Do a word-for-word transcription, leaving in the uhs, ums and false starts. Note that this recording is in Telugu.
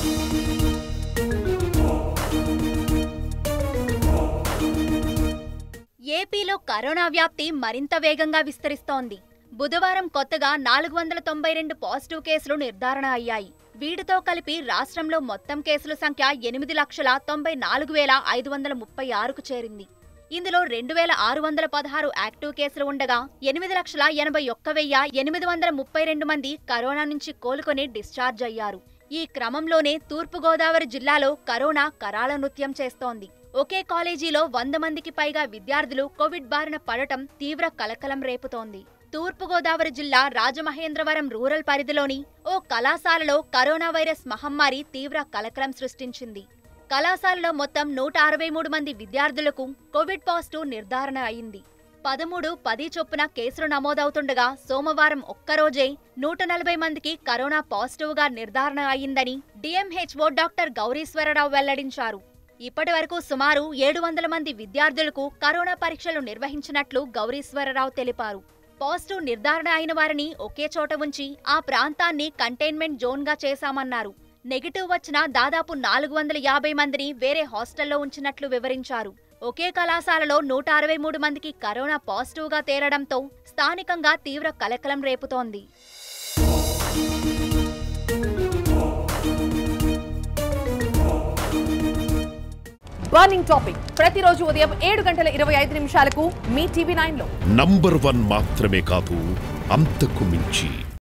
ఏపీలో కరోనా వ్యాప్తి మరింత వేగంగా విస్తరిస్తోంది. బుధవారం కొత్తగా నాలుగు వందల తొంభై రెండు పాజిటివ్ కేసులు నిర్ధారణ అయ్యాయి. వీటితో కలిపి రాష్ట్రంలో మొత్తం కేసుల సంఖ్య ఎనిమిది లక్షల తొంభై నాలుగు వేల ఐదు వందల ముప్పై ఆరుకు చేరింది. ఇందులో రెండు వేల ఆరు వందల పదహారు యాక్టివ్ కేసులు ఉండగా ఎనిమిది లక్షల ఎనభై ఒక్క వెయ్యి ఎనిమిది వందల ముప్పై రెండు మంది కరోనా నుంచి కోలుకొని డిశ్చార్జ్ అయ్యారు. ఈ క్రమంలోనే తూర్పుగోదావరి జిల్లాలో కరోనా కరాళ నృత్యం చేస్తోంది. ఒకే కాలేజీలో వంద మందికి పైగా విద్యార్థులు కోవిడ్ బారిన పడటం తీవ్ర కలకలం రేపుతోంది. తూర్పుగోదావరి జిల్లా రాజమహేంద్రవరం రూరల్ పరిధిలోని ఓ కళాశాలలో కరోనా వైరస్ మహమ్మారి తీవ్ర కలకలం సృష్టించింది. కళాశాలలో మొత్తం నూట అరవై మూడు మంది విద్యార్థులకు కోవిడ్ పాజిటివ్ నిర్ధారణ అయింది. పదమూడు పది చొప్పున కేసులు నమోదవుతుండగా సోమవారం ఒక్కరోజే నూట నలభై మందికి కరోనా పాజిటివ్ గా నిర్ధారణ అయిందని డిఎంహెచ్ఓ డాక్టర్ గౌరీశ్వరరావు వెల్లడించారు. ఇప్పటి వరకు సుమారు ఏడు వందల మంది విద్యార్థులకు కరోనా పరీక్షలు నిర్వహించినట్లు గౌరీశ్వరరావు తెలిపారు. పాజిటివ్ నిర్ధారణ అయిన వారిని ఒకే చోట ఉంచి ఆ ప్రాంతాన్ని కంటైన్మెంట్ జోన్ గా చేశామన్నారు. నెగిటివ్ వచ్చిన దాదాపు నాలుగు వందల యాభై మందిని వేరే హాస్టల్లో ఉంచినట్లు వివరించారు. ఒకే కళాశాలలో నూట అరవై మూడు మందికి కరోనా పాజిటివ్ గా తేలడంతో స్థానికంగా తీవ్ర కలకలం రేపుతోంది. బర్నింగ్ టాపిక్ ప్రతిరోజు ఉదయం ఏడు గంటల ఇరవై ఐదు నిమిషాలకు మీ టీవీ నైన్ లో నంబర్ వన్ మాత్రమే కాదు, అంతకు మించి